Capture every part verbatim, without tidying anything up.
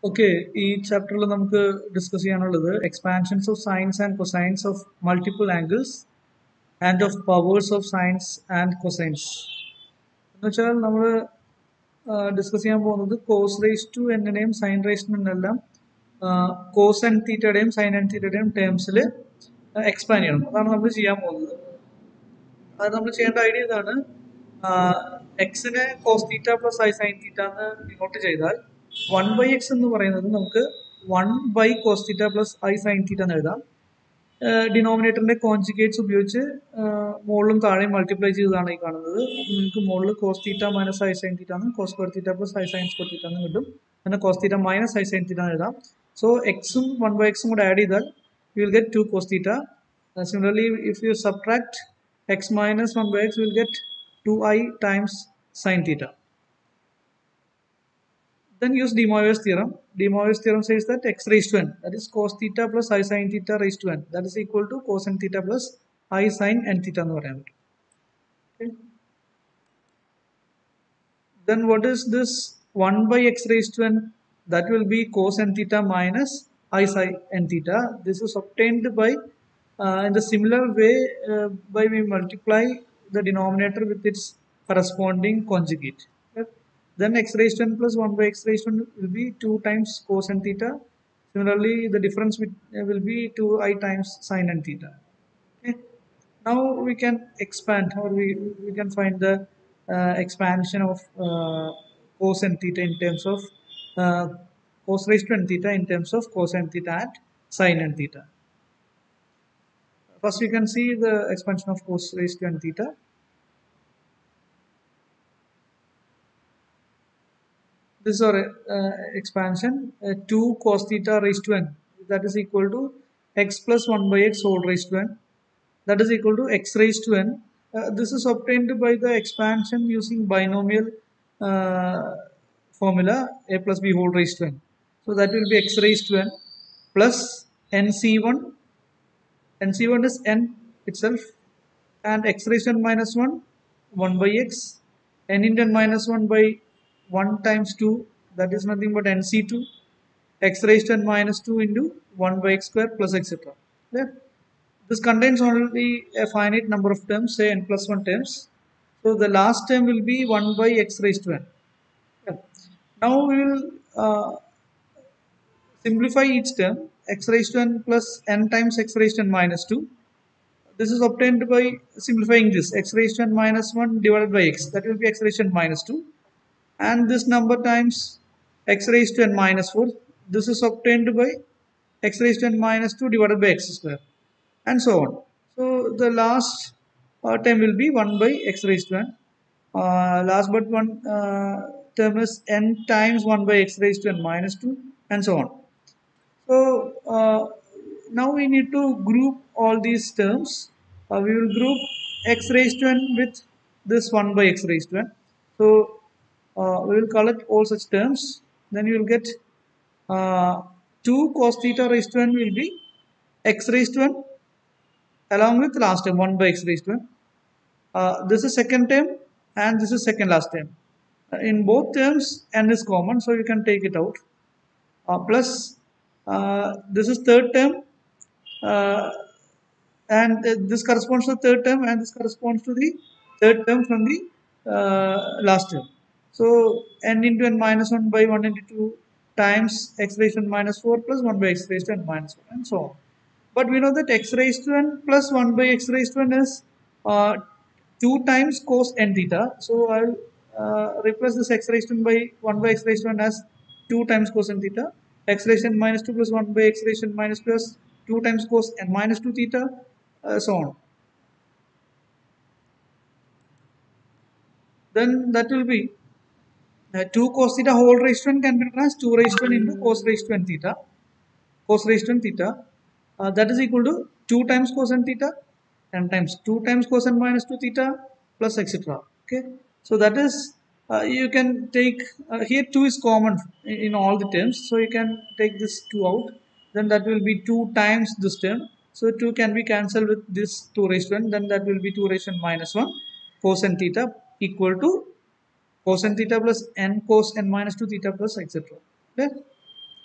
Okay, ഈ ചാപ്റ്ററിൽ നമുക്ക് ഡിസ്കസ് ചെയ്യാനുള്ളത് expansions of sines and cosines of multiple angles and of powers of sines and cosines എന്ന് വെച്ചാൽ നമ്മൾ ഡിസ്കസ് ചെയ്യാൻ പോകുന്നത് കോസ് റേസ് ടു എന്നിനെയും സൈൻ റേസ് ടു എന്നെല്ലാം കോസ് ആൻഡ് തീറ്റയുടെയും സൈൻ ആൻഡ് തീറ്റയുടെയും ടേംസിൽ എക്സ്പാൻഡ് ചെയ്യണം. അതാണ് നമ്മൾ ചെയ്യാൻ പോകുന്നത്. അത് നമ്മൾ ചെയ്യേണ്ട ഐഡിയ ഇതാണ്. എക്സിനെ cos theta plus I sine theta എന്ന് ഡിനോട്ട് ചെയ്താൽ വൺ ബൈ എക്സ് എന്ന് പറയുന്നത് നമുക്ക് one by cos theta plus I sine theta എന്ന് എഴുതാം. ഡിനോമിനേറ്ററിന്റെ കോൺജുഗേറ്റ്സ് ഉപയോഗിച്ച് മുകളിലും താഴെയും മൾട്ടിപ്ലൈ ചെയ്തതാണ് ഈ കാണുന്നത്. അപ്പം നിങ്ങൾക്ക് മുകളിൽ cos theta minus I sine theta എന്നും cos square theta plus I sine square theta എന്നും കിട്ടും. പിന്നെ cos theta minus I sine theta എന്ന് എഴുതാം. സോ എക്സും വൺ ബൈ എക്സും കൂടെ ആഡ് ചെയ്താൽ you will get two cos theta. Similarly if you subtract x minus one by x, we will get two i times sin theta. Then use De Moivre's theorem. De Moivre's theorem says that x raised to n, that is cos theta plus I sin theta raised to n, that is equal to cosine theta plus I sin n theta എന്ന് പറയാൻ പറ്റും. Okay. Then what is this one by x raised to n? That will be cosine theta minus I sin n theta. This is obtained by uh, in the similar way uh, by we multiply the denominator with its corresponding conjugate. Okay. Then x raised to n plus one by x raised to n will be two times cosine theta. Similarly, the difference with, uh, will be two i times sin n theta. Okay. Now we can expand, or we, we can find the uh, expansion of uh, cosine theta in terms of uh, cos raised to n theta in terms of cosine theta and sin n theta. First, we can see the expansion of cos raised to n theta. This is our uh, expansion, uh, two cos theta raised to n, that is equal to x plus one by x whole raised to n, that is equal to x raised to n. Uh, this is obtained by the expansion using binomial uh, formula a plus b whole raised to n. So that will be x raised to n plus n c one. N c one is n itself, and x raised to n minus one, one by x, n into n minus one by one times two, that is nothing but n c two, x raised to n minus two into one by x square plus et cetera. Yeah. This contains only a finite number of terms, say n plus one terms. So the last term will be one by x raised to n. Yeah. Now we will uh, simplify each term. X raised to n plus n times x raised to n minus two. This is obtained by simplifying this. X raised to n minus one divided by x. That will be x raised to n minus two. And this number times x raised to n minus four. This is obtained by x raised to n minus two divided by x square. And so on. So the last uh, term will be one by x raised to n. Uh, last but one uh, term is n times one by x raised to n minus two, and so on. So uh, now we need to group all these terms. Uh, we will group x raised to n with this one by x raised to n. So uh, we will collect all such terms. Then you will get uh, two cos theta raised to n will be x raised to n along with last term one by x raised to n. Uh, this is second term and this is second last term. Uh, in both terms n is common, so you can take it out. Uh, plus uh, this is third term, uh, and uh, this corresponds to the third term, and this corresponds to the third term from the uh, last term. So n into n minus one by one into two times x raised to n minus four plus one by x raised to n minus one, and so on. But we know that x raised to n plus one by x raised to n is uh, two times cos n theta. So I'll uh, replace this x raised to n by one by x raised to n as two times cos n theta. X raised to n minus two plus one by x raised to n minus plus two times cos n minus two theta, uh, so on. Then that will be uh, two cos theta whole raised to n can be written as two raised to n into cos raised to n theta. Cos raised to n theta, uh, that is equal to two times cos n theta and times two times cos n minus two theta plus et cetera. Okay, so that is uh, you can take uh, here two is common in, in all the terms, so you can take this two out. Then that will be two times this term. So two can be cancelled with this two raised to n. Then that will be two raised to n minus one cos n theta equal to cos n theta plus n cos n minus two theta plus et cetera. Okay.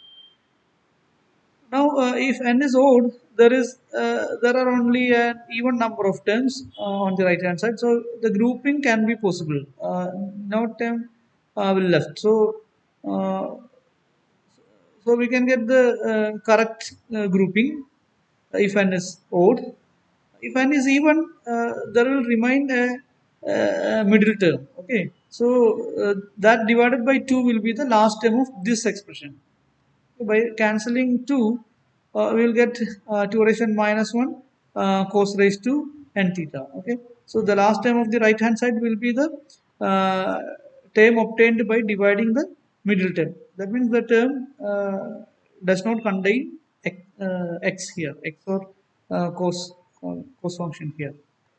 Now, uh, if n is odd, there is uh, there are only an even number of terms uh, on the right hand side, so the grouping can be possible. Uh, no term uh, will left. So, uh, so we can get the uh, correct uh, grouping if n is odd. If n is even, uh, there will remain a, a middle term. Okay, so uh, that divided by two will be the last term of this expression. By cancelling two, uh, we will get uh, two raised to n minus one uh, cos raised to n theta. Okay, so the last term of the right hand side will be the uh, term obtained by dividing the middle term. That means the term uh, does not contain x, uh, x here, x or uh, cos uh, cos function here.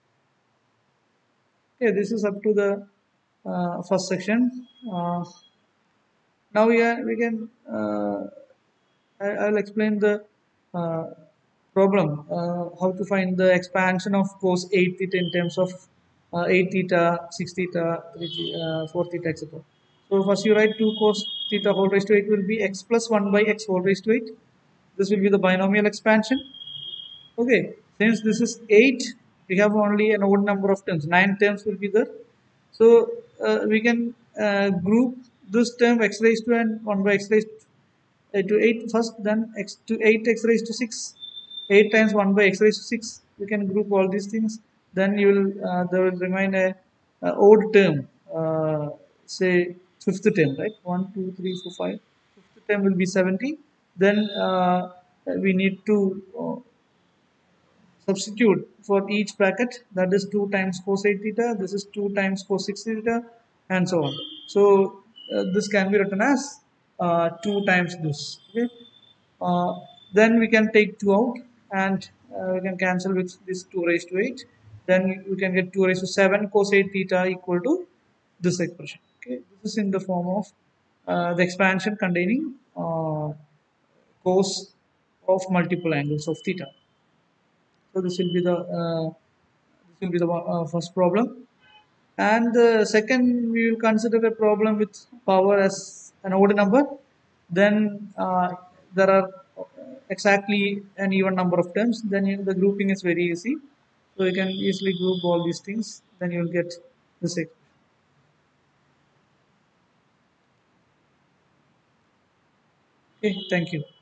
Okay, this is up to the uh, first section. Uh, now we, are, we can uh, I, I'll explain the uh, problem, uh, how to find the expansion of cos eight theta in terms of uh, eight theta, six theta, three, uh, four theta, et cetera. So first you write two cos theta whole raised to eight will be x plus one by x whole raised to eight. This will be the binomial expansion. Okay, since this is eight, we have only an odd number of terms. nine terms will be there. So uh, we can uh, group this term x raised to n one by x raised uh, to eight first, then x to eight x raised to six. eight times one by x raised to six. You can group all these things. Then you will uh, there will remain a, a odd term, uh, say fifth term, right? one, two, three, four, five. Fifth term will be seventy. Then uh, we need to uh, substitute for each bracket, that is two times cos eight theta, this is two times cos six theta, and so on. So uh, this can be written as uh, two times this. Okay, uh, then we can take two out, and uh, we can cancel with this two raised to eight. Then we can get two raised to seven cos eight theta equal to this expression. Okay, this is in the form of uh, the expansion containing uh, cos of multiple angles of theta. So this will be the uh, this will be the uh, first problem. And the second, we will consider a problem with power as an odd number. Then uh, there are exactly an even number of terms. Then you, the grouping is very easy. So you can easily group all these things. Then you will get this. Okay, thank you.